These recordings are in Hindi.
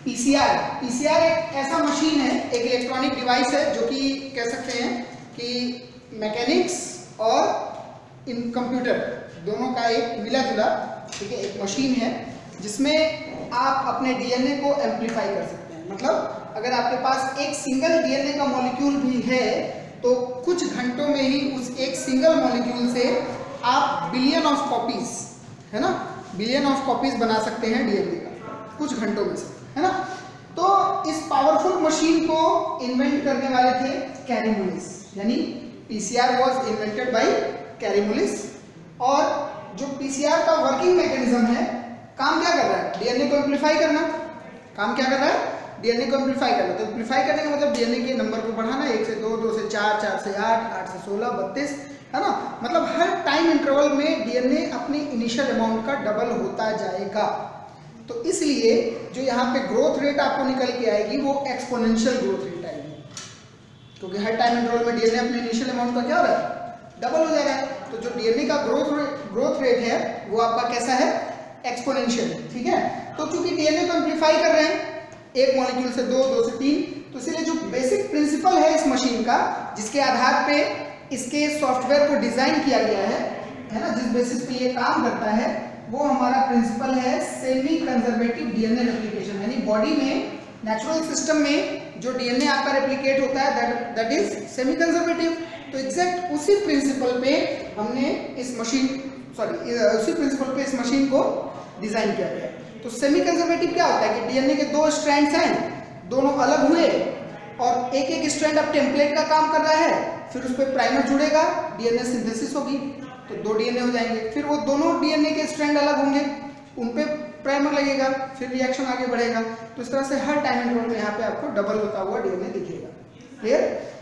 पीसीआर एक ऐसा मशीन है, एक इलेक्ट्रॉनिक डिवाइस है जो कि कह सकते हैं कि मैकेनिक्स और इन कंप्यूटर दोनों का एक मिला जुला, ठीक है, एक मशीन है जिसमें आप अपने डीएनए को एम्पलीफाई कर सकते हैं। मतलब अगर आपके पास एक सिंगल डीएनए का मॉलिक्यूल भी है तो कुछ घंटों में ही उस एक सिंगल मॉलिक्यूल से आप बिलियन ऑफ कॉपीज, है ना, बिलियन ऑफ कॉपीज बना सकते हैं डीएनए का कुछ घंटों में से, है ना। तो इस पावरफुल मशीन को इन्वेंट करने वाले थे कैरीमुलिस, यानी PCR was invented by Kary Mullis. और जो पीसीआर का वर्किंग मैकेनिज्म है, काम क्या कर रहा है, डीएनए को एम्पलीफाई करना। काम क्या कर रहा है, डीएनए को एम्पलीफाई करना। तो एम्पलीफाई करने का मतलब डीएनए के नंबर को बढ़ाना, 1 से 2, 2 से 4, 4 से 8, 8 से 16, 32, है ना। मतलब हर टाइम इंटरवल में डीएनए अपने इनिशियल अमाउंट का डबल होता जाएगा। तो इसलिए जो यहाँ पे ग्रोथ रेट आपको निकल के आएगी वो एक्सपोनेंशियल ग्रोथ रेट आएगी, क्योंकि हर टाइम इंटरवल में डीएनए अपने इनिशियल अमाउंट का क्या हो रहा है, डबल हो जा रहा है। तो जो डीएनए का ग्रोथ रेट है वो आपका कैसा है, एक्सपोनेंशियल है, ठीक है। तो चूंकि डीएनए को एम्पलीफाई कर रहे हैं, एक मॉलिक्यूल से 2, 2 से 3, तो इसलिए जो बेसिक प्रिंसिपल है इस मशीन का, जिसके आधार पे इसके सॉफ्टवेयर को डिजाइन किया गया है ना, जिस बेसिस पे ये काम करता है, वो हमारा प्रिंसिपल है सेमी कंजर्वेटिव डीएनए रेप्लिकेशन। यानी बॉडी में, नेचुरल सिस्टम में जो डीएनए आपका रेप्लिकेट होता है दैट इज सेमी कंजर्वेटिव। तो एग्जैक्ट उसी प्रिंसिपल पे हमने इस मशीन को डिजाइन किया गया है। तो सेमी कंजर्वेटिव क्या होता है कि डीएनए के 2 स्ट्रैंड्स हैं, दोनों अलग हुए और एक एक स्ट्रैंड अब टेम्पलेट का काम कर रहा है, फिर उस पर प्राइमर जुड़ेगा, डीएनए सिंथेसिस होगी, तो 2 डीएनए हो जाएंगे। फिर वो दोनों डीएनए के स्ट्रैंड अलग होंगे, उन पे प्राइमर लगेगा, फिर रिएक्शन आगे बढ़ेगा। तो इस तरह से हर टाइम इंटरवल में यहाँ पे आपको डबल होता हुआ डीएनए दिखेगा। क्लियर।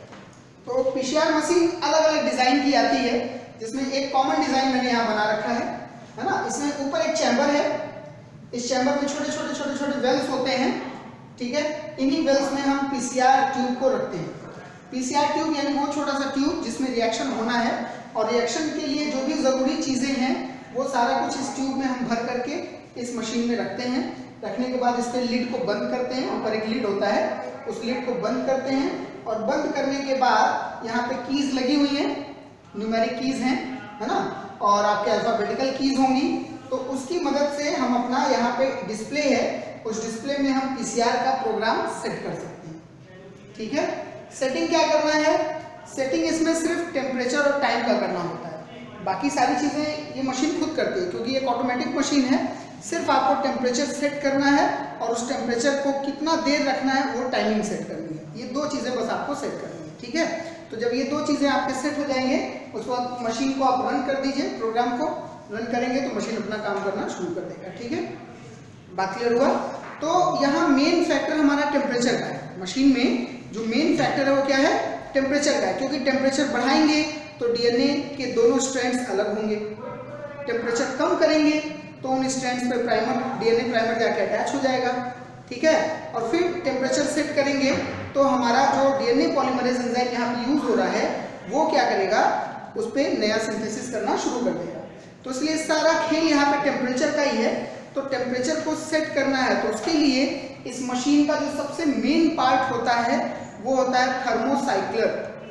तो पीसीआर मशीन अलग अलग डिजाइन की आती है, जिसमें एक कॉमन डिजाइन मैंने यहाँ बना रखा है ना। इसमें ऊपर एक चैम्बर है, इस चैम्बर में छोटे छोटे छोटे छोटे वेल्स होते हैं, ठीक है। इन्हीं वेल्स में हम पीसीआर ट्यूब को रखते हैं। पीसीआर ट्यूब यानी वो छोटा सा ट्यूब जिसमें रिएक्शन होना है, और रिएक्शन के लिए जो भी जरूरी चीजें हैं वो सारा कुछ इस ट्यूब में हम भर करके इस मशीन में रखते हैं। रखने के बाद इस पे लिड को बंद करते हैं, ऊपर एक लिड होता है, उस लिड को बंद करते हैं, और बंद करने के बाद यहाँ पे कीज लगी हुई हैं, न्यूमेरिक कीज हैं, है ना, और आपके अल्फाबेटिकल कीज होंगी। तो उसकी मदद से हम अपना यहाँ पे डिस्प्ले है, उस डिस्प्ले में हम पीसीआर का प्रोग्राम सेट कर सकते हैं, ठीक है। सेटिंग क्या करना है, सेटिंग इसमें सिर्फ टेम्परेचर और टाइम का करना होता है, बाकी सारी चीजें ये मशीन खुद करती है, क्योंकि एक ऑटोमेटिक मशीन है। सिर्फ आपको टेम्परेचर सेट करना है और उस टेम्परेचर को कितना देर रखना है वो टाइमिंग सेट करनी है। ये 2 चीजें बस आपको सेट करनी है, ठीक है। तो जब ये 2 चीजें आपके सेट हो जाएंगे, उस वक्त मशीन को आप रन कर दीजिए, प्रोग्राम को रन करेंगे तो मशीन अपना काम करना शुरू कर देगा, ठीक है। बात क्लियर हुआ। तो यहाँ मेन फैक्टर हमारा टेम्परेचर का है। मशीन में जो मेन फैक्टर है वो क्या है, टेम्परेचर का है, क्योंकि टेम्परेचर बढ़ाएंगे तो डीएनए के दोनों स्ट्रैंड्स अलग होंगे, टेम्परेचर कम करेंगे तो उन स्ट्रैंड्स पे डीएनए प्राइमर जाके अटैच हो जाएगा, ठीक है। और फिर टेम्परेचर सेट करेंगे तो हमारा जो डीएनए पॉलीमरेज एंजाइम यहाँ पे यूज हो रहा है वो क्या करेगा, उस पर नया सिंथेसिस करना शुरू कर देगा। तो इसलिए सारा खेल यहाँ पे टेम्परेचर का ही है। तो टेम्परेचर को सेट करना है, तो उसके लिए इस मशीन का जो सबसे मेन पार्ट होता है वो होता है थर्मोसाइक्लर,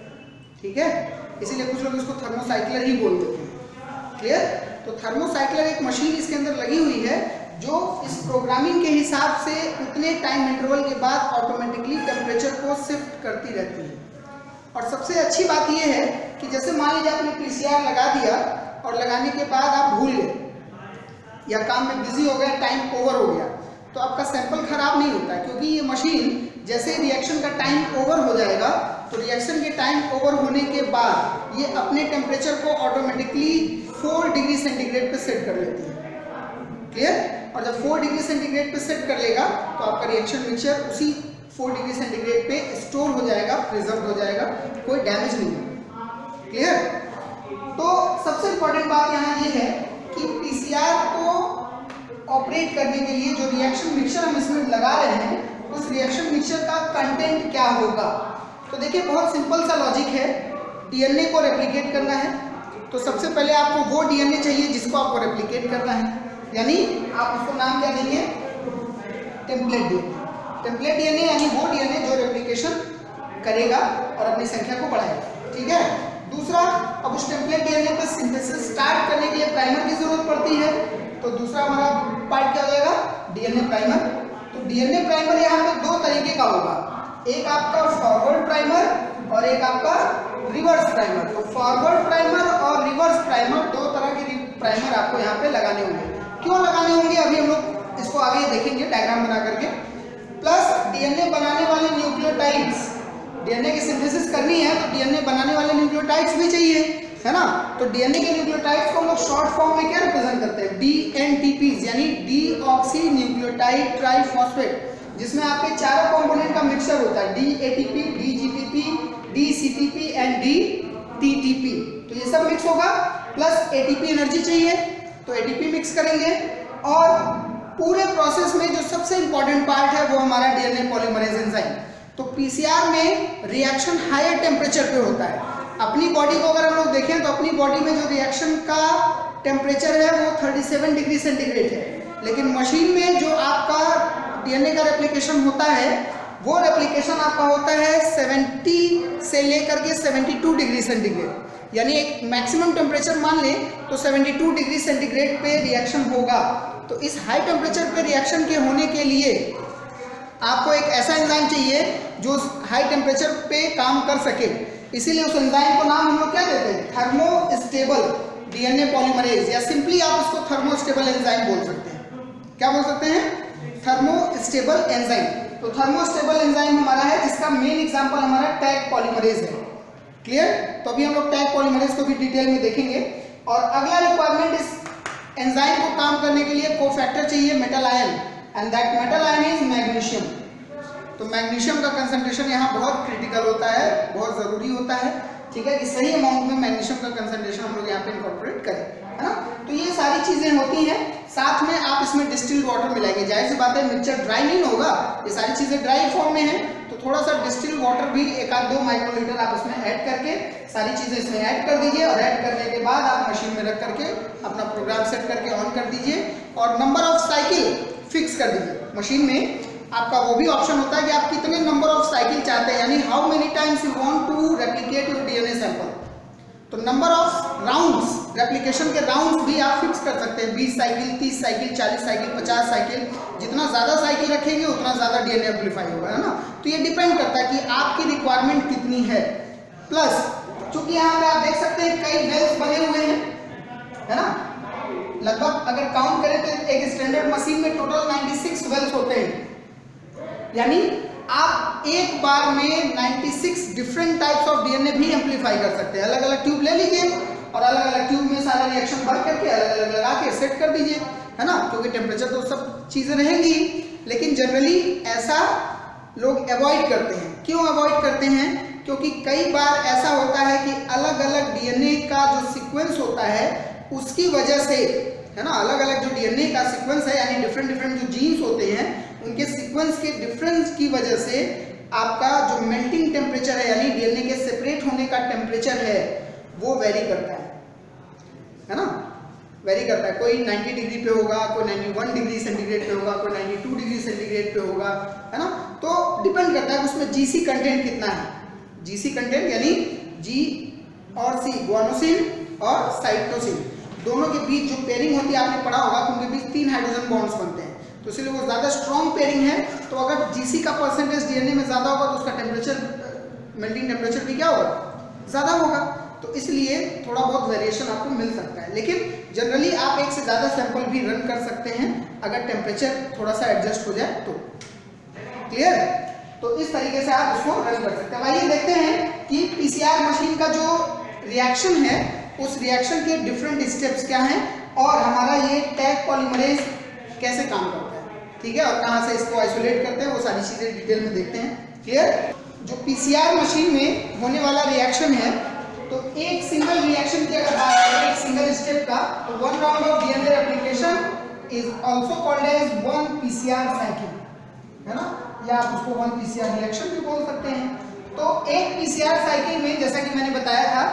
ठीक है। इसीलिए कुछ लोग इसको थर्मोसाइक्लर ही बोल देते हैं। क्लियर। तो थर्मोसाइक्लर एक मशीन इसके अंदर लगी हुई है जो इस प्रोग्रामिंग के हिसाब से उतने टाइम इंटरवल के बाद ऑटोमेटिकली टेम्परेचर को शिफ्ट करती रहती है। और सबसे अच्छी बात यह है कि जैसे मान लीजिए आपने पीसीआर लगा दिया और लगाने के बाद आप भूल गए या काम में बिजी हो गए, टाइम ओवर हो गया, तो आपका सैंपल खराब नहीं होता है, क्योंकि ये मशीन जैसे रिएक्शन का टाइम ओवर हो जाएगा तो रिएक्शन के टाइम ओवर होने के बाद ये अपने टेम्परेचर को ऑटोमेटिकली 4 डिग्री सेंटीग्रेड पे सेट कर लेती है। क्लियर। और जब 4 डिग्री सेंटीग्रेड पे सेट कर लेगा तो आपका रिएक्शन मिक्सचर उसी 4 डिग्री सेंटीग्रेड पे स्टोर हो जाएगा, प्रिजर्व हो जाएगा, कोई डैमेज नहीं होगा। क्लियर। तो सबसे इंपॉर्टेंट बात यहाँ ये है कि पीसीआर को ऑपरेट करने के लिए जो रिएक्शन मिक्सचर हम इसमें लगा रहे हैं उस रिएक्शन मिक्सचर का कंटेंट क्या होगा। तो देखिए बहुत सिंपल सा लॉजिक है, डीएनए को रेप्लिकेट करना है तो सबसे पहले आपको वो डीएनए चाहिए जिसको आपको रेप्लिकेट करना है, यानी आप उसको नाम क्या देंगे, टेम्पलेट डीएनए। टेम्पलेट डीएनए यानी वो डीएनए जो रेप्लिकेशन करेगा और अपनी संख्या को बढ़ाएगा। ठीक है। दूसरा, अब उस टेम्पलेट डीएनए पर सिंथेसिस स्टार्ट करने के लिए प्राइमर की जरूरत पड़ती है। तो दूसरा हमारा पार्ट क्या हो जाएगा, डीएनए प्राइमर। तो डीएनए प्राइमर यहाँ पे दो तरीके का होगा, एक आपका फॉरवर्ड प्राइमर और एक आपका रिवर्स प्राइमर। तो फॉरवर्ड प्राइमर और रिवर्स प्राइमर, दो तरह के प्राइमर आपको यहाँ पे लगाने होंगे। क्यों लगाने होंगे अभी हम लोग इसको आगे देखेंगे डायग्राम बना करके। प्लस डीएनए बनाने वाले न्यूक्लियोटाइड्स, डीएनए की सिंथेसिस करनी है तो डीएनए बनाने वाले न्यूक्लियोटाइड्स भी चाहिए, है ना। तो डीएनए के न्यूक्लियोटाइड्स को हम लोग शॉर्ट फॉर्म में क्या रिप्रेजेंट करते हैं, डीएनटीपीज, यानी डीऑक्सी न्यूक्लियोटाइड ट्राइफॉस्फेट, जिसमें आपके चारों कंपोनेंट का मिक्सचर होता है, डीएटीपी, डीजीटीपी, डीसीटीपी एंड डीटीटीपी। तो ये सब मिक्स होगा, प्लस एटीपी एनर्जी चाहिए तो एटीपी मिक्स करेंगे। और पूरे प्रोसेस में जो सबसे इंपॉर्टेंट पार्ट है वो हमारा डीएनए पॉलीमरेज एंजाइम। तो पीसीआर में रिएक्शन हायर टेम्परेचर पे होता है। अपनी बॉडी को अगर हम लोग देखें तो अपनी बॉडी में जो रिएक्शन का टेम्परेचर है वो 37 डिग्री सेंटीग्रेड है, लेकिन मशीन में जो आपका डीएनए का रेप्लिकेशन होता है वो रेप्लिकेशन आपका होता है 70 से लेकर के 72 डिग्री सेंटीग्रेड, यानी एक मैक्सिमम टेम्परेचर मान लें तो 72 डिग्री सेंटीग्रेड पे रिएक्शन होगा। तो इस हाई टेम्परेचर पे रिएक्शन के होने के लिए आपको एक ऐसा एंजाइम चाहिए जो हाई टेम्परेचर पे काम कर सके, इसीलिए उस एंजाइम को नाम हम लोग क्या देते हैं, थर्मोस्टेबल डीएनए पॉलीमरेज, या सिंपली आप इसको थर्मोस्टेबल एंजाइम बोल सकते हैं। क्या बोल सकते हैं, थर्मोस्टेबल एंजाइम। तो थर्मोस्टेबल एंजाइम हमारा है जिसका मेन एग्जांपल हमारा टैग पॉलीमरेज है। क्लियर। तो अभी हम लोग टैग पॉलीमरेज को भी डिटेल में देखेंगे। और अगला रिक्वायरमेंट, इस एंजाइम को काम करने के लिए कोफैक्टर चाहिए, metal ion, and that metal ion is magnesium. तो मैग्नीशियम का कंसंट्रेशन यहाँ बहुत क्रिटिकल होता है, बहुत जरूरी होता है, ठीक है, कि सही अमाउंट में मैग्नीशियम का कंसंट्रेशन हम लोग यहाँ पे इनकॉर्पोरेट करें, है ना। तो ये सारी चीजें होती हैं। साथ में आप इसमें डिस्टिल्ड वाटर मिलाएंगे, जाहिर सी बात है मिक्सचर ड्राई नहीं होगा, ये सारी चीजें ड्राई फॉर्म में है, तो थोड़ा सा डिस्टिल्ड वाटर भी 1-2 माइक्रोलीटर आप इसमें ऐड करके सारी चीजें इसमें ऐड कर दीजिए। और ऐड करने के बाद आप मशीन में रख करके अपना प्रोग्राम सेट करके ऑन कर दीजिए और नंबर ऑफ साइकिल फिक्स कर दीजिए। मशीन में आपका वो भी ऑप्शन होता है कि आप कितने नंबर ऑफ साइकिल चाहते हैं, यानी how many times you want to replicate your DNA sample. तो नंबर ऑफ राउंड्स, रेप्लिकेशन के राउंड्स भी आप फिक्स कर सकते हैं, 20 साइकिल, 30 साइकिल, 40 साइकिल, 50 साइकिल। जितना ज्यादा साइकिल रखेंगे उतना ज्यादा डीएनए एम्प्लीफाई होगा, है ना। तो ये डिपेंड करता है कि आपकी रिक्वायरमेंट कितनी है। प्लस चूंकि यहाँ पे आप देख सकते हैं कई वेल्स बने हुए हैं, है ना, लगभग अगर काउंट करें तो एक स्टैंडर्ड मशीन में टोटल 96 वेल्स होते हैं, यानी आप एक बार में 96 डिफरेंट टाइप्स ऑफ डीएनए भी एम्प्लीफाई कर सकते हैं। अलग अलग ट्यूब ले लीजिए और अलग अलग ट्यूब में सारा रिएक्शन भर करके अलग अलग लगा के सेट कर दीजिए, है ना, क्योंकि टेम्परेचर तो सब चीजें रहेंगी। लेकिन जनरली ऐसा लोग अवॉइड करते हैं। क्यों अवॉइड करते हैं, क्योंकि कई बार ऐसा होता है कि अलग अलग डीएनए का जो सीक्वेंस होता है उसकी वजह से, है ना, अलग अलग जो डीएनए का सीक्वेंस है यानी डिफरेंट डिफरेंट जो जीन्स होते हैं उनके सीक्वेंस के डिफरेंस की वजह से आपका जो मेल्टिंग टेम्परेचर है यानी डीएनए के सेपरेट होने का टेम्परेचर है वो वेरी करता है ना, वेरी करता है। कोई 90 डिग्री पे होगा, कोई 91 डिग्री सेंटीग्रेड पे होगा, कोई 92 डिग्री सेंटीग्रेड पे होगा, है ना। तो डिपेंड करता है उसमें जीसी कंटेंट कितना है। जीसी कंटेंट यानी जी और सी, गुआनोसिन और साइटोसिन, दोनों के बीच जो पेयरिंग होती है आपने पढ़ा होगा, उनके बीच 3 हाइड्रोजन बॉन्ड्स बनते हैं, तो इसलिए वो ज्यादा स्ट्रॉन्ग पेयरिंग है। तो अगर जीसी का परसेंटेज डीएनए में ज्यादा होगा तो उसका टेम्परेचर, मेल्टिंग टेम्परेचर भी क्या होगा, ज्यादा होगा। तो इसलिए थोड़ा बहुत वेरिएशन आपको मिल सकता है, लेकिन जनरली आप एक से ज्यादा सैंपल भी रन कर सकते हैं अगर टेम्परेचर थोड़ा सा एडजस्ट हो जाए तो। क्लियर। तो इस तरीके से आप उसको रन कर सकते हैं। आइए देखते हैं कि पीसीआर मशीन का जो रिएक्शन है उस रिएक्शन के डिफरेंट स्टेप्स क्या हैं और हमारा ये टैग पॉलीमरेज कैसे काम करता है, ठीक है, और कहाँ से इसको आइसोलेट करते हैं, वो सारी चीजें डिटेल में देखते हैं। क्लियर। जो पीसीआर मशीन में होने वाला रिएक्शन है, तो एक सिंगल रिएक्शन की अगर बात करें, एक सिंगल स्टेप का, तो 1 round of DNA replication is also called as 1 PCR cycle, है ना, या आप उसको 1 पीसीआर रिएक्शन भी बोल सकते हैं। तो एक पीसीआर साइकिल में जैसा कि मैंने बताया था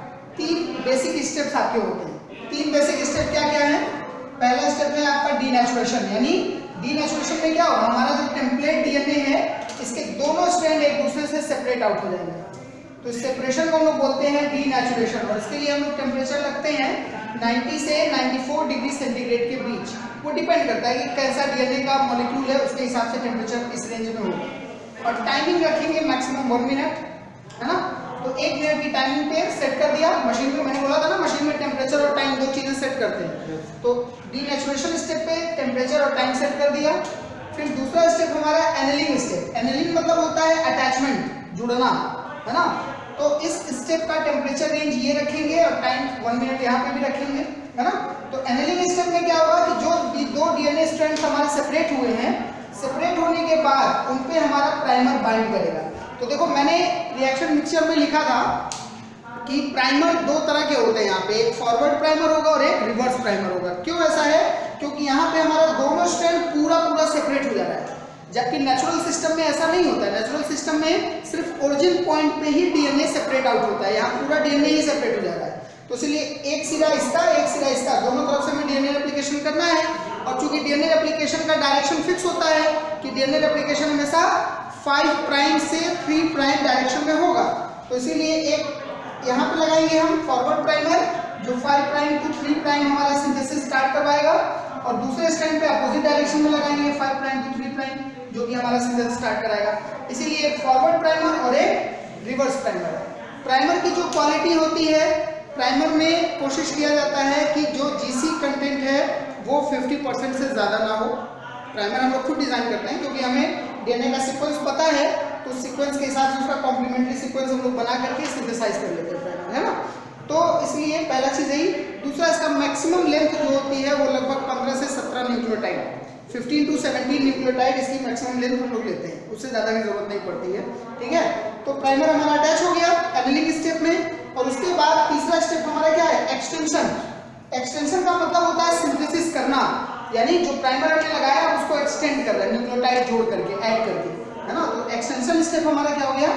3 बेसिक स्टेप्स आपके होते हैं। 3 बेसिक स्टेप क्या क्या है। पहला स्टेप है आपका डीनेचुरेशन, यानी डीनेचुरेशन में क्या होगा, हमारा जो टेम्पलेट डीएनए है इसके दोनों स्ट्रैंड एक दूसरे से सेपरेट आउट हो जाएंगे। तो इस सेपरेशन को हम लोग बोलते हैं डीनेचुरेशन। और इसके लिए हम लोग टेम्परेचर रखते हैं 90 से 94 डिग्री सेंटीग्रेड के बीच। वो डिपेंड करता है कि कैसा डीएनए का मॉलिक्यूल है, उसके हिसाब से टेम्परेचर इस रेंज में होगा। और टाइमिंग रखेंगे मैक्सिमम 1 मिनट, है ना। तो 1 मिनट की टाइमिंग पे सेट कर दिया मशीन में। मैंने बोला था ना मशीन में टेम्परेचर और टाइम दो चीजें सेट करते हैं। तो डीनेचुरेशन स्टेप पे टेम्परेचर और टाइम सेट कर दिया। फिर दूसरा स्टेप हमारा एनेलिंग स्टेप। एनेलिंग मतलब होता है अटैचमेंट, जुड़ना, है ना। तो इस स्टेप का टेम्परेचर रेंज ये रखेंगे और टाइम 1 मिनट यहाँ पे भी रखेंगे, है ना। तो एनेलिंग स्टेप में क्या होगा कि जो दो डीएनए स्ट्रैंड्स हमारे सेपरेट हुए हैं, सेपरेट होने के बाद उन पे हमारा प्राइमर बाइंड करेगा। तो देखो मैंने रिएक्शन मिक्सचर में लिखा था कि प्राइमर दो तरह के होते हैं यहाँ पे, एक फॉरवर्ड प्राइमर होगा और एक रिवर्स प्राइमर होगा। क्यों ऐसा है, क्योंकि यहाँ पे हमारा दोनों स्ट्रैंड पूरा सेपरेट हो जा रहा है, जबकि नेचुरल सिस्टम में ऐसा नहीं होता है। नेचुरल सिस्टम में सिर्फ ओरिजिन पॉइंट पे ही डीएनए सेपरेट आउट होता है, यहाँ पूरा डीएनए ही सेपरेट हो जाता है। तो इसलिए एक सिरा इसका एक सिरा इसका, दोनों तरफ से हमें डीएनए रेप्लिकेशन करना है। और चूंकि डीएनए रेप्लिकेशन का डायरेक्शन फिक्स होता है कि डीएनए रेप्लिकेशन हमेशा 5 प्राइम से 3 प्राइम डायरेक्शन में होगा, तो इसीलिए एक यहाँ पे लगाएंगे हम फॉरवर्ड प्राइमर जो 5 प्राइम टू 3 प्राइम हमारा सिंथेसिस स्टार्ट करवाएगा, और दूसरे स्ट्रैंड पे अपोजिट डायरेक्शन में लगाएंगे 5 प्राइम टू 3 प्राइम जो कि हमारा सिंथेसिस स्टार्ट कराएगा। इसीलिए एक फॉरवर्ड प्राइमर और एक रिवर्स प्राइमर। प्राइमर की जो क्वालिटी होती है, प्राइमर में कोशिश किया जाता है कि जो जीसी कंटेंट है वो 50% से ज़्यादा ना हो। प्राइमर हम लोग खुद डिजाइन करते हैं क्योंकि हमें डीएनए का सीक्वेंस पता है, तो सीक्वेंस के हिसाब से उसका कॉम्प्लीमेंट्री सीक्वेंस हम लोग बना करके सिंथेसाइज कर लेते हैं प्राइमर, है ना। तो इसलिए पहला चीज़ यही। दूसरा, इसका मैक्सिमम लेंथ जो होती है वो लगभग 15 से 17 न्यूक्लियोटाइड, 15 to 17 न्यूक्लियोटाइड इसकी मैक्सिमम लेंथ हम लोग लेते हैं, उससे ज़्यादा की जरूरत नहीं पड़ती है, ठीक है। तो प्राइमर हमारा अटैच हो गया एनेलिंग स्टेप में। और उसके बाद तीसरा स्टेप हमारा क्या है, एक्सटेंशन। एक्सटेंशन का मतलब होता है सिंथेसिस करना, यानी जो प्राइमर हमने लगाया उसको एक्सटेंड कर रहा है न्यूक्लियोटाइड जोड़ करके, ऐड करके, है ना। तो एक्सटेंशन स्टेप हमारा क्या हो गया,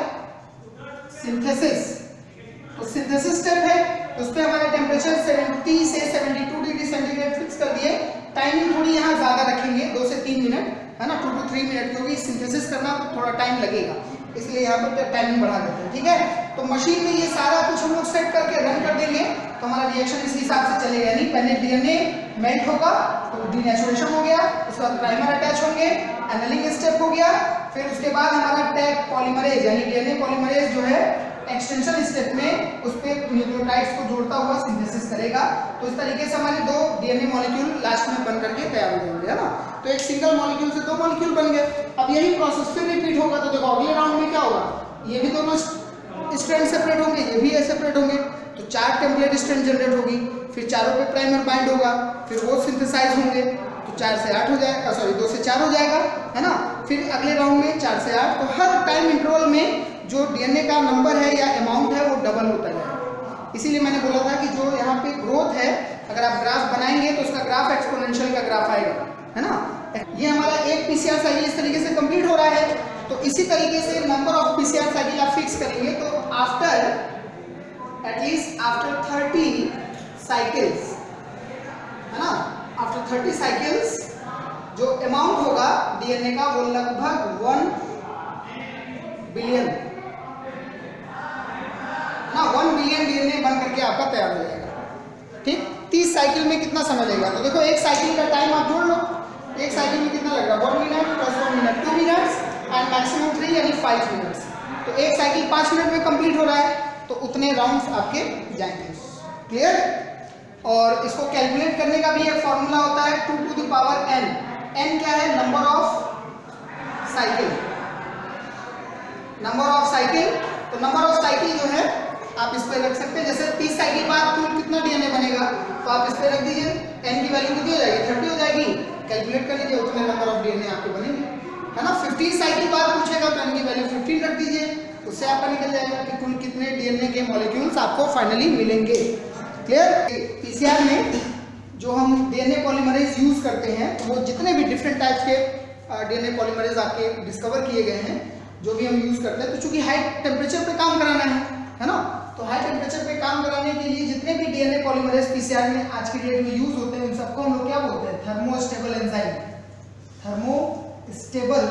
सिंथेसिस। तो सिंथेसिस स्टेप है, उस पे हमारा टेम्परेचर 70 से 72 डिग्री सेंटीग्रेड फिक्स कर दिए। टाइमिंग थोड़ी यहाँ ज्यादा रखेंगे, 2 से 3 मिनट, है ना, 2 to 3 मिनट, क्योंकि सिंथेसिस करना तो थोड़ा टाइम लगेगा, इसलिए यहाँ पर टाइमिंग बढ़ा देते हैं, ठीक है। तो मशीन में ये सारा कुछ हम लोग सेट करके रन कर देंगे, तो हमारा रिएक्शन इस हिसाब से चलेगा। यानी पहले डीएनए मेल्ट होगा तो डीनेचुरेशन हो गया, उसके बाद प्राइमर अटैच होंगे, एनेलिंग स्टेप हो गया, फिर उसके बाद हमारा टैग पॉलीमरेज यानी डीएनए पॉलीमरेज जो है एक्सटेंशन स्टेप में उस पे न्यूक्लियोटाइड्स को जोड़ता हुआ सिंथेसिस करेगा। तो इस तरीके से हमारे 2 डीएनए मॉलिक्यूल लास्ट में बन करके तैयार हो जाएंगे, है ना। तो एक सिंगल मॉलिक्यूल से 2 मॉलिक्यूल बन गए। अब यही प्रोसेस फिर रिपीट होगा। तो देखो अगले राउंड में क्या होगा, ये भी दोनों स्ट्रैंड सेपरेट होंगे, ये भी सेपरेट होंगे, तो 4 टेम्पलेट स्ट्रैंड जनरेट होगी, फिर चारों पे प्राइमर बाइंड होगा, फिर वो सिंथेसाइज होंगे, तो 4 से 8 हो जाएगा, सॉरी 2 से 4 हो जाएगा, है ना। फिर अगले राउंड में 4 से 8, तो हर टाइम इंटरवल में जो डीएनए का नंबर है या अमाउंट है वो डबल होता है। इसीलिए मैंने बोला था कि जो यहाँ पे ग्रोथ है, अगर आप ग्राफ बनाएंगे तो उसका ग्राफ एक्सपोनेंशियल का ग्राफ आएगा, है ना। ये हमारा एक पीसीआर साइकिल इस तरीके से कंप्लीट हो रहा है। तो इसी तरीके से नंबर ऑफ पीसीआर साइकिल आप फिक्स करेंगे, तो एटलीस्ट आफ्टर 30 साइकिल्स, है ना, आफ्टर 30 साइकिल्स जो अमाउंट होगा डीएनए का वो लगभग 1 बिलियन, ना 1 बिलियन डीएनए बन करके आपका तैयार हो जाएगा, ठीक। 30 साइकिल में कितना समय लगेगा, तो देखो एक साइकिल का टाइम आप जोड़ लो, एक साइकिल में कितना लग रहा है, 1 minute plus 1 minute 2 minutes and maximum 3 यानी 5 मिनट्स। तो एक साइकिल 5 मिनट में कंप्लीट हो रहा है, तो उतने राउंड्स आपके जाएंगे, क्लियर। और इसको कैलकुलेट करने का भी एक फॉर्मूला होता है 2 to the power n। n क्या है, number of cycle, number of cycle. तो नंबर ऑफ साइकिल जो है आप इस पर रख सकते हैं, जैसे 30 साइकिल बाद कुल कितना डीएनए बनेगा, तो आप इस पर रख दीजिए, n की वैल्यू कितनी हो जाएगी, 30 हो जाएगी, कैलकुलेट कर लीजिए, उतने नंबर ऑफ डीएनए आपके बनेंगे, है ना। 15 साइकिल बाद पूछेगा तो n की वैल्यू 15 रख दीजिए, उससे आपका निकल जाएगा कि कुल कितने डीएनए के मॉलिक्यूल्स आपको फाइनली मिलेंगे, क्लियर। पीसीआर में जो हम डीएनए पॉलीमरेज यूज करते हैं, वो जितने भी डिफरेंट टाइप्स के डीएनए पॉलीमरेज आपके डिस्कवर किए गए हैं, जो भी हम यूज करते हैं, तो चूंकि हाई टेम्परेचर पे काम कराना है ना, तो हाई टेम्परेचर पे काम कराने के लिए जितने भी डीएनए पॉलीमरेज पीसीआर में आज की डेट में यूज होते हैं, उन सबको हम लोग क्या बोलते हैं, थर्मोस्टेबल एंजाइम। स्टेबल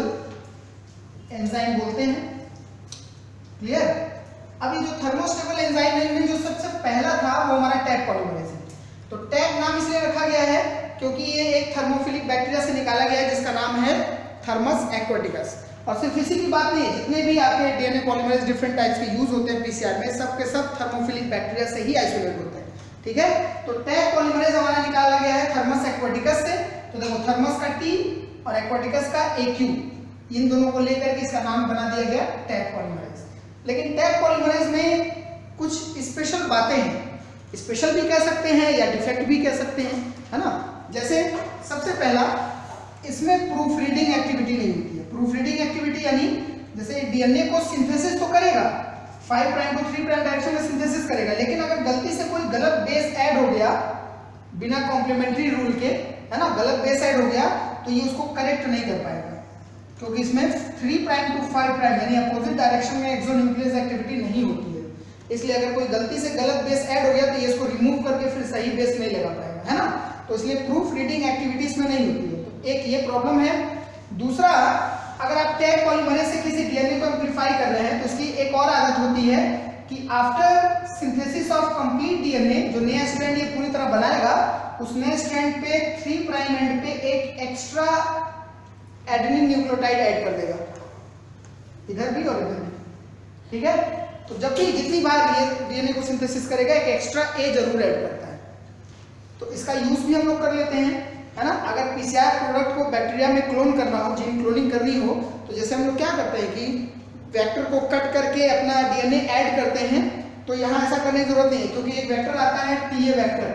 एंजाइम बोलते हैं। क्लियर? अभी जो थर्मोस्टेबल एंजाइम है इनमें जो सबसे पहला था वो हमारा टैग पॉलीमरेज है। तो टैग नाम इसलिए रखा गया है क्योंकि ये एक थर्मोफिलिक बैक्टीरिया से निकाला गया है जिसका नाम है थर्मस एक्वाटिकस। और सिर्फ इसी की बात नहीं है, जितने भी आपके डीएनए पॉलीमरेज डिफरेंट टाइप्स के यूज होते हैं पीसीआर में, सब के सब थर्मोफिलिक बैक्टीरिया से ही आइसोलेट होते हैं। ठीक है, तो टैग पॉलीमरेज हमारा निकाला गया है थर्मस एक्वाटिकस से। तो देखो थर्मस का टी और एक्वाटिकस का AQ, इन दोनों को लेकर के इसका नाम बना दिया गया टैग पॉलीमरेज। लेकिन टैग पॉलीमरेज में कुछ स्पेशल बातें हैं, स्पेशल भी कह सकते हैं या डिफेक्ट भी कह सकते हैं, है ना। जैसे सबसे पहला, इसमें प्रूफ रीडिंग एक्टिविटी नहीं होती है। प्रूफ रीडिंग एक्टिविटी यानी जैसे डीएनए को सिंथेसिस तो करेगा, 5 प्राइम टू 3 प्राइम डायरेक्शन में सिंथेसिस करेगा, लेकिन अगर गलती से कोई गलत बेस ऐड हो गया बिना कॉम्प्लीमेंट्री रूल के, है ना, गलत बेस ऐड हो गया तो ये उसको करेक्ट नहीं कर पाएगा, क्योंकि इसमें 3 प्राइम टू 5 प्राइम यानी अपोजिट डायरेक्शन में एक्सोन्यूक्लियस एक्टिविटी नहीं होती है। इसलिए अगर कोई गलती से गलत बेस ऐड हो गया तो ये इसको रिमूव करके फिर सही बेस नहीं लगा पाएगा, है ना। तो इसलिए प्रूफ रीडिंग एक्टिविटीज में नहीं होती है, तो एक ये प्रॉब्लम है। दूसरा, अगर आप टैग पॉलीमरेज से किसी डीएनए को एम्प्लीफाई कर रहे हैं तो इसकी एक और आदत होती है कि after synthesis of complete DNA, जो नया स्ट्रैंड ये पूरी तरह बनाएगा, उस नए स्ट्रैंड पे 3 प्राइम एंड पे एक एक्स्ट्रा एडेनिन न्यूक्लियोटाइड ऐड कर देगा, इधर भी और इधर भी। ठीक है, तो जब भी जितनी बार ये डीएनए को सिंथेसिस करेगा एक एक्स्ट्रा ए जरूर ऐड करता है। तो इसका यूज भी हम लोग कर लेते हैं, है ना। अगर पीसीआर प्रोडक्ट को बैक्टीरिया में क्लोन करना हो, जीन क्लोनिंग करनी हो, तो जैसे हम लोग क्या करते हैं कि वेक्टर को कट करके अपना डीएनए ऐड करते हैं। तो यहाँ ऐसा करने की जरूरत नहीं है, क्योंकि एक वेक्टर आता है टीए वेक्टर,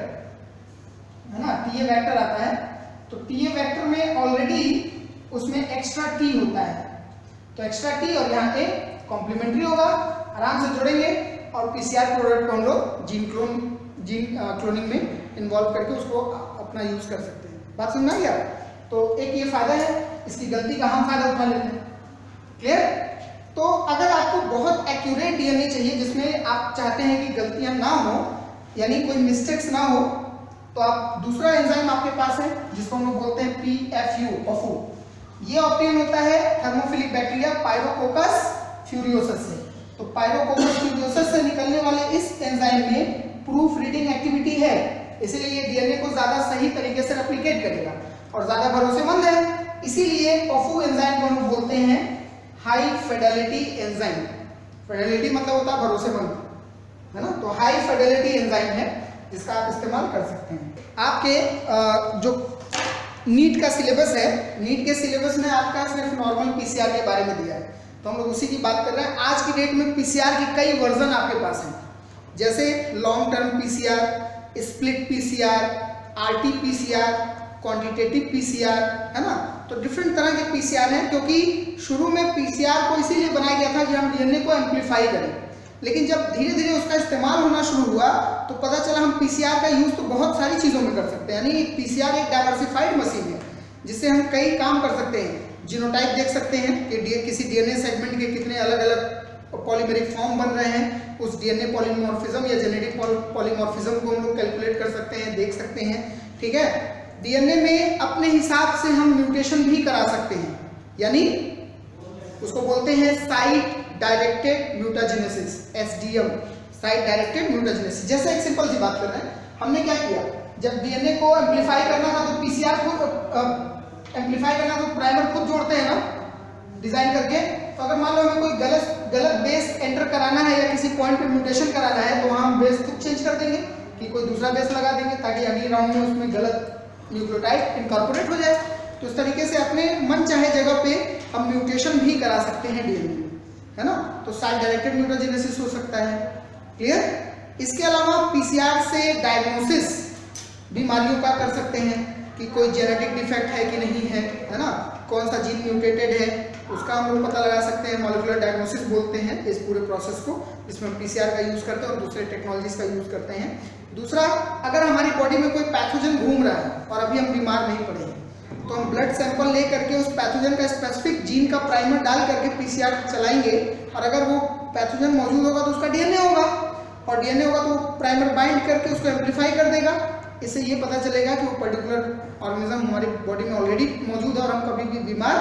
है ना, टीए वेक्टर आता है। तो टीए वेक्टर में ऑलरेडी उसमें एक्स्ट्रा टी होता है, तो एक्स्ट्रा टी और यहाँ पे कॉम्प्लीमेंट्री होगा, आराम से जोड़ेंगे और पीसीआर प्रोडक्ट को हम लोग जीन क्लोनिंग में इन्वॉल्व करके उसको अपना यूज कर सकते हैं। बात समझ में आ गया? तो एक ये फायदा है, इसकी गलती का हम फायदा उठा लेते हैं। क्लियर? तो अगर आपको बहुत एक्यूरेट डीएनए चाहिए जिसमें आप चाहते हैं कि गलतियां ना हो, यानी कोई मिस्टेक्स ना हो, तो आप दूसरा एंजाइम आपके पास है जिसको हम लोग बोलते हैं PFU। ये ऑब्टेन होता है थर्मोफिलिक बैक्टीरिया पायरोकोकस फ्यूरियोसस से। तो पायरोकोकस फ्यूरियोसस से निकलने वाले इस एंजाइम में प्रूफ रीडिंग एक्टिविटी है, इसलिए ये डीएनए को ज्यादा सही तरीके से रेप्लिकेट करेगा और ज्यादा भरोसेमंद है। इसीलिए पफू एंजाइम को हम बोलते हैं हाई फिडेलिटी एंजाइम। फिडेलिटी मतलब होता है भरोसेमंद, है ना। तो हाई फिडेलिटी एंजाइम है जिसका आप इस्तेमाल कर सकते हैं। आपके जो नीट का सिलेबस है, नीट के सिलेबस में आपका सिर्फ नॉर्मल पीसीआर के बारे में दिया है, तो हम लोग उसी की बात कर रहे हैं। आज की डेट में पीसीआर के कई वर्जन आपके पास हैं, जैसे long term PCR, split PCR, RT PCR, quantitative PCR, है ना। तो डिफरेंट तरह के पीसीआर हैं, क्योंकि शुरू में पीसीआर को इसीलिए बनाया गया था कि हम डीएनए को एम्प्लीफाई करें, लेकिन जब धीरे धीरे उसका इस्तेमाल होना शुरू हुआ तो पता चला हम पीसीआर का यूज तो बहुत सारी चीज़ों में कर सकते हैं। यानी पीसीआर एक डाइवर्सिफाइड मशीन है जिससे हम कई काम कर सकते हैं। जीनोटाइप देख सकते हैं कि किसी डीएनए सेगमेंट के कितने अलग अलग पॉलीमेरिक फॉर्म बन रहे हैं, उस डीएनए पॉलीमॉर्फिज्म या जेनेटिक पॉलीमॉर्फिज्म को हम लोग कैलकुलेट कर सकते हैं, देख सकते हैं। ठीक है, डीएनए में अपने हिसाब से हम म्यूटेशन भी करा सकते हैं, यानी उसको बोलते हैं site directed mutagenesis, SDM, site directed mutagenesis. जैसे एक सिंपल सी बात कर रहे हैं, हमने क्या किया, जब डीएनए को एम्प्लीफाई करना था तो पीसीआर को एम्प्लीफाई करना तो प्राइमर खुद जोड़ते हैं ना डिजाइन करके। तो अगर मान लो हमें कोई गलत बेस एंटर कराना है या किसी पॉइंट पे म्यूटेशन कराना है तो वहाँ हम बेस खुद चेंज कर देंगे कि कोई दूसरा बेस लगा देंगे ताकि अगली राउंड में उसमें गलत न्यूक्लियोटाइड इनकॉर्पोरेट हो जाए। तो इस तरीके से अपने मन चाहे जगह पे हम म्यूटेशन भी करा सकते हैं डीएनए में, है ना। तो साइट डायरेक्टेड म्यूटाजेनेसिस हो सकता है। क्लियर? इसके अलावा पीसीआर से डायग्नोसिस बीमारियों का कर सकते हैं कि कोई जेनेटिक डिफेक्ट है कि नहीं है ना, कौन सा जीन म्यूटेटेड है उसका हम लोग पता लगा सकते हैं। मॉलिक्यूलर डायग्नोसिस बोलते हैं इस पूरे प्रोसेस को, जिसमें हम पीसीआर का यूज करते हैं और दूसरे टेक्नोलॉजीज का यूज करते हैं। दूसरा, अगर हमारी बॉडी में कोई पैथोजन घूम रहा है और अभी हम बीमार नहीं पड़े हैं तो हम ब्लड सैंपल ले करके उस पैथोजन का स्पेसिफिक जीन का प्राइमर डाल करके पीसीआर चलाएंगे और अगर वो पैथोजन मौजूद होगा तो उसका डीएनए होगा और डीएनए होगा तो प्राइमर बाइंड करके उसको एम्प्लीफाई कर देगा। इससे ये पता चलेगा कि वो पर्टिकुलर ऑर्गेनिज्म हमारी बॉडी में ऑलरेडी मौजूद है और हम कभी भी बीमार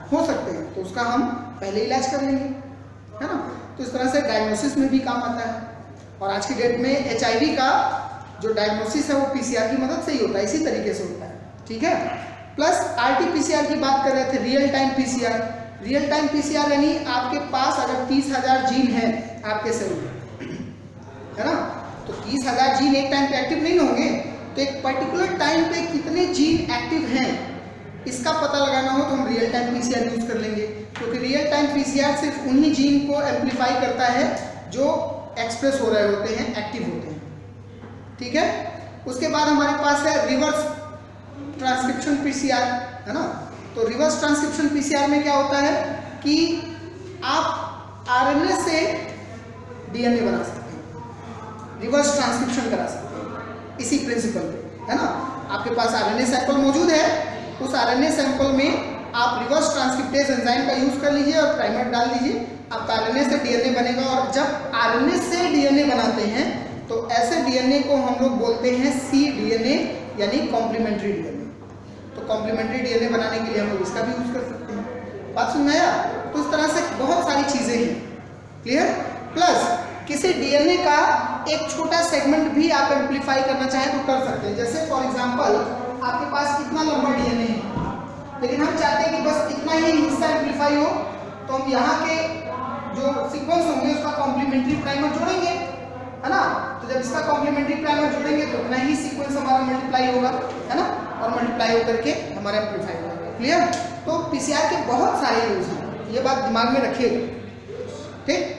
हो सकते हैं, तो उसका हम पहले इलाज कर लेंगे, है ना। तो इस तरह से डायग्नोसिस में भी काम आता है। और आज की डेट में HIV का जो डायग्नोसिस है वो PCR की मदद से ही होता है, इसी तरीके से होता है, ठीक है। प्लस RT-PCR की बात कर रहे थे, real time PCR। Real time PCR यानी आपके पास अगर 30,000 जीन है आपके सेल में, है ना, तो 30,000 जीन एक टाइम पे एक्टिव नहीं होंगे, तो एक पर्टिकुलर टाइम पे कितने जीन एक्टिव हैं इसका पता लगाना हो तो हम रियल टाइम PCR यूज कर लेंगे, क्योंकि रियल टाइम PCR सिर्फ उन्हीं जीन को एम्पलीफाई करता है जो एक्सप्रेस हो रहे होते हैं, एक्टिव होते हैं, ठीक है। उसके बाद हमारे पास है रिवर्स ट्रांसक्रिप्शन PCR, है ना। तो रिवर्स ट्रांसक्रिप्शन PCR में क्या होता है कि आप RNA से DNA बना सकते हैं, रिवर्स ट्रांसक्रिप्शन करा सकते हैं इसी प्रिंसिपल पे, है ना। आपके पास RNA सैंपल मौजूद है, उस RNA सैंपल में आप रिवर्स ट्रांसक्रिप्टेज एंजाइम का यूज कर लीजिए और प्राइमर डाल दीजिए, आपका RNA से DNA बनेगा। और जब RNA से DNA बनाते हैं तो ऐसे DNA को हम लोग बोलते हैं cDNA यानी कॉम्प्लीमेंट्री DNA। तो कॉम्प्लीमेंट्री DNA बनाने के लिए हम लोग इसका भी यूज कर सकते हैं। बात सुन में आया? तो इस तरह से बहुत सारी चीजें हैं, क्लियर। प्लस किसी DNA का एक छोटा सेगमेंट भी आप एम्पलीफाई करना चाहें तो कर सकते हैं। जैसे फॉर एग्जांपल आपके पास इतना लंबा DNA है, लेकिन हम चाहते हैं कि बस इतना ही हिस्सा एम्पलीफाई हो, तो हम यहाँ के जो सीक्वेंस होंगे उसका कॉम्प्लीमेंट्री प्राइमर जोड़ेंगे, है ना। तो जब इसका कॉम्प्लीमेंट्री प्राइमर जोड़ेंगे तो उतना ही सीक्वेंस हमारा मल्टीप्लाई होगा, है ना, और मल्टीप्लाई होकर के हमारा एम्पलीफाई होगा, क्लियर। तो PCR के बहुत सारे यूज हैं, ये बात दिमाग में रखिएगा, ठीक।